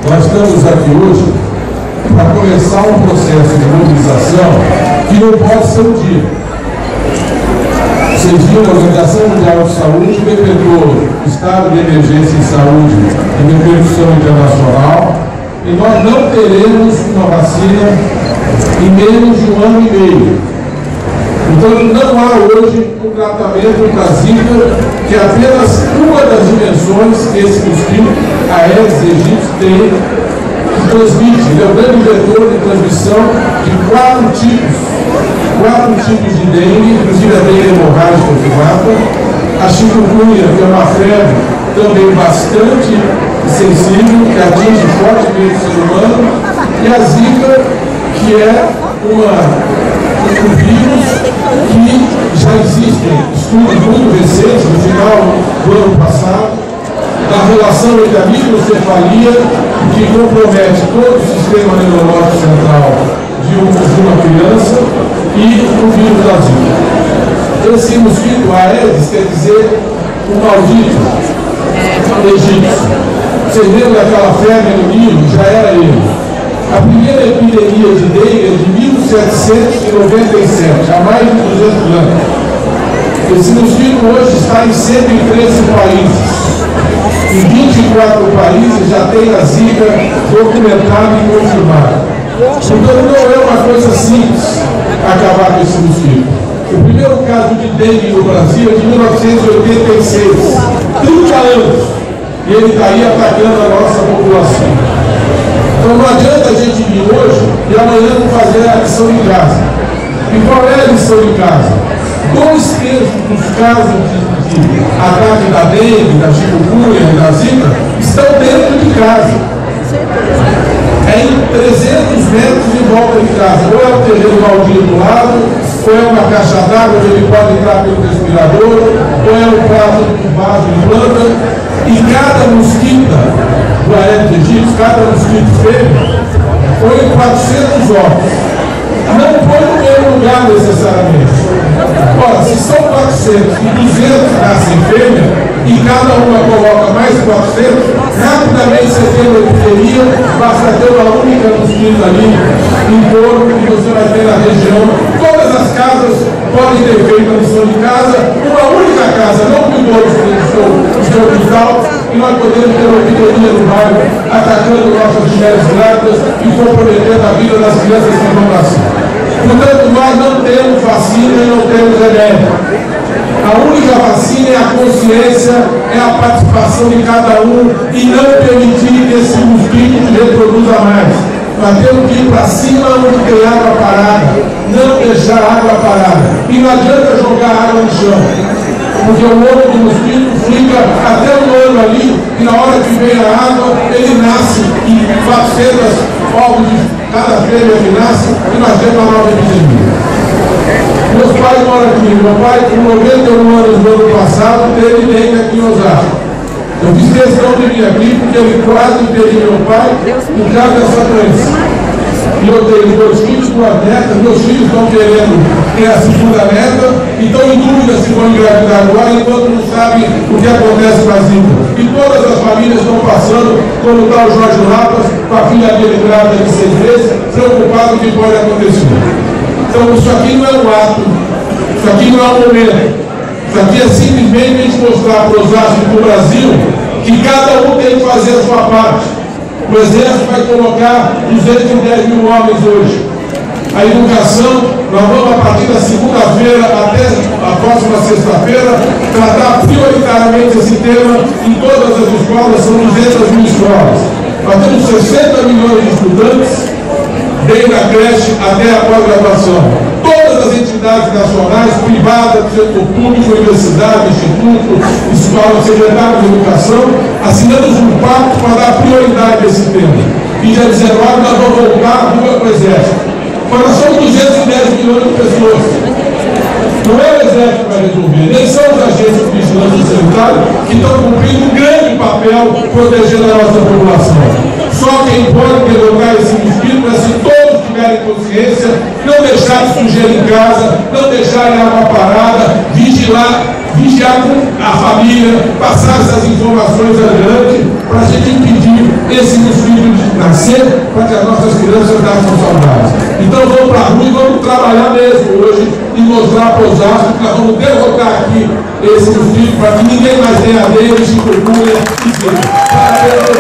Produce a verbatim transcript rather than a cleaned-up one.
Nós estamos aqui hoje para começar um processo de mobilização que não pode ser um dia. Vocês viram, a Organização Mundial de Saúde decretou estado de emergência em saúde e repercussão internacional, e nós não teremos uma vacina em menos de um ano e meio. Então não há hoje um tratamento para Zika, que é apenas uma das dimensões que esse mosquito Aedes aegypti tem, que transmite. Ele é o grande vetor de transmissão de quatro tipos, quatro tipos de dengue, inclusive a dengue hemorrágica que mata, a chikungunya, que é uma febre também bastante sensível, que atinge fortemente o ser humano, e a Zika, que é uma um vírus que já existem estudos muito recentes, no final do ano passado, da relação entre a microcefalia, que compromete todo o sistema neurológico central de, um, de uma criança, e o vírus da Zika. Esse mosquito Aedes quer dizer o maldito egípcio. Vocês lembram daquela febre no Nilo? Já era ele. A primeira epidemia de dengue é de mil setecentos e noventa e sete, há mais de duzentos anos. Esse mosquito hoje está em cento e treze países. Em vinte e quatro países já tem a Zika documentada e confirmada. Então não é uma coisa simples acabar com esse mosquito. O primeiro caso de dengue no Brasil é de mil novecentos e oitenta e seis, trinta anos. E ele está aí atacando a nossa população. Então não adianta a gente vir hoje e amanhã não fazer a lição em casa. E qual é a lição em casa? Dois terços dos casos de, de ataque da dengue, da chikungunya e da zika estão dentro de casa. É em trezentos metros em volta de casa. Ou é o terreno baldio do lado, ou é uma caixa d'água onde ele pode entrar pelo respirador, ou é um prato de vaso de planta. E cada mosquita do Aedes aegypti, cada mosquito fêmea, põe quatrocentos ovos. Não põe no mesmo lugar necessariamente. Ora, se são quatrocentos e duzentos nascem fêmea, e cada uma coloca mais quatrocentos, rapidamente você tem uma epidemia, basta ter uma única mosquita ali em torno, que você vai ter na região. Todas as casas podem ter feito a lição de casa, uma única casa não cuidou do seu, do seu quintal, e nós podemos ter uma epidemia no bairro, atacando nossas mulheres grávidas e comprometendo a vida das crianças que vão nascer. Portanto, nós não temos vacina e não temos remédio. A única vacina é a consciência, é a participação de cada um e não permitir que esse mosquito reproduza mais. Nós temos que ir para cima onde tem água parada, não deixar água parada. E não adianta jogar água no chão, porque o ovo do mosquito fica até um ano ali, e na hora que vem a água, ele nasce em quatrocentos ovos de cada fêmea que nasce, e nós temos uma nova epidemia. Meus pais moram aqui. Meu pai, com noventa e um anos no ano passado, teve dengue aqui em Osasco. Eu fiz questão de vir aqui porque ele quase teve meu pai por causa dessa doença. E eu tenho dois filhos, duas netas, meus filhos estão querendo ter a segunda neta e estão em dúvida se vão engravidar agora, enquanto não sabem o que acontece com a Zika. E todas as famílias estão passando, como está o Jorge Lapas, com a filha dele grávida de seis meses, preocupado com o que pode acontecer. Então isso aqui não é um ato, isso aqui não é um momento. Isso aqui é simplesmente a gente mostrar para os astros do Brasil que cada um tem que fazer a sua parte. O Exército vai colocar duzentos e dez mil homens hoje. A educação, nós vamos a partir da segunda-feira até a próxima sexta-feira tratar prioritariamente esse tema em todas as escolas, são duzentas mil escolas. Nós temos sessenta milhões de estudantes, desde a creche até a pós-graduação. Todas as entidades nacionais, privadas, do setor público, universidade, instituto, escola, secretário de educação, assinamos um pacto para dar prioridade a esse tema. E dia dezenove nós vamos voltar à rua para o Exército. Mas nós somos duzentos e dez milhões de pessoas. Não é o Exército que vai resolver, nem são os agentes de vigilância sanitária que estão cumprindo um grande papel protegendo a nossa população. Só quem pode derrotar esse mosquito é se todos tiverem consciência, não deixar de sujeira em casa, não deixarem água parada, vigilar, vigiar a família, passar essas informações adiante, para a gente impedir esse mosquito de nascer, para que as nossas crianças nasçam saudáveis. Então vamos para a rua e vamos trabalhar mesmo hoje e mostrar para os Osasco que nós vamos derrotar aqui esse mosquito, para que ninguém mais tenha dengue, chikungunya e zika.